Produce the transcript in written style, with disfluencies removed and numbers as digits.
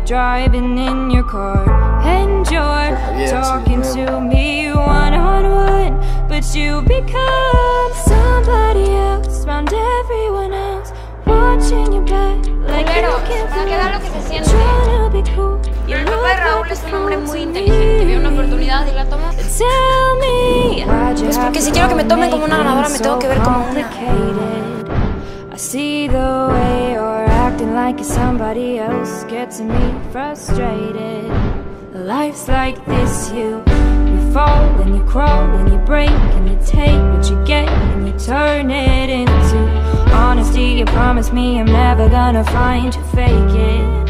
driving in your car, and you're talking to me one-on-one, but you become somebody else, round everyone else, watching your back like you can't feel, trying to be cool. El papá de Raúl es un hombre muy inteligente, vio una oportunidad y la tomó. Pues porque si quiero que me tomen como una ganadora me tengo que ver como una. I see the way you're acting like you're somebody else, gets me frustrated. Life's like this, you fall and you crawl and you break and you take what you get and you turn it into honesty. You promise me I'm never gonna find you fake it.